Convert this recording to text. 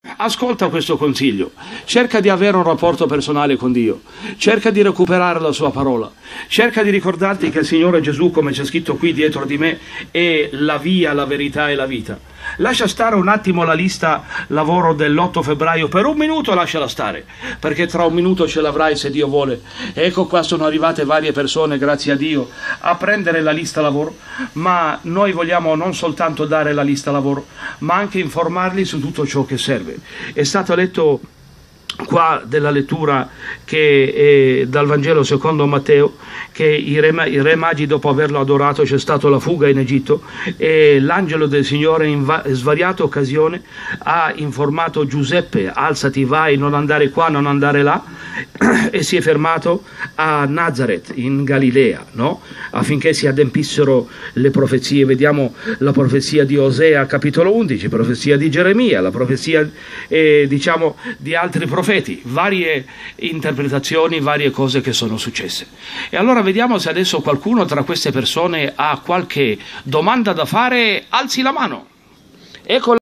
Ascolta questo consiglio, cerca di avere un rapporto personale con Dio, cerca di recuperare la sua parola, cerca di ricordarti che il Signore Gesù, come c'è scritto qui dietro di me, è la via, la verità e la vita. Lascia stare un attimo la lista lavoro dell'8 febbraio, per un minuto lasciala stare, perché tra un minuto ce l'avrai se Dio vuole. Ecco qua sono arrivate varie persone, grazie a Dio, a prendere la lista lavoro, ma noi vogliamo non soltanto dare la lista lavoro, ma anche informarli su tutto ciò che serve. È stato letto qua della lettura che è dal Vangelo secondo Matteo, che i re magi, dopo averlo adorato, c'è stata la fuga in Egitto e l'angelo del Signore in svariate occasioni ha informato Giuseppe: alzati, vai, non andare qua, non andare là, e si è fermato a Nazareth in Galilea, no? Affinché si adempissero le profezie. Vediamo la profezia di Osea capitolo 11, profezia di Geremia, la profezia diciamo di altri profeti, varie interpretazioni, varie cose che sono successe. E allora vediamo se adesso qualcuno tra queste persone ha qualche domanda da fare. Alzi la mano. Ecco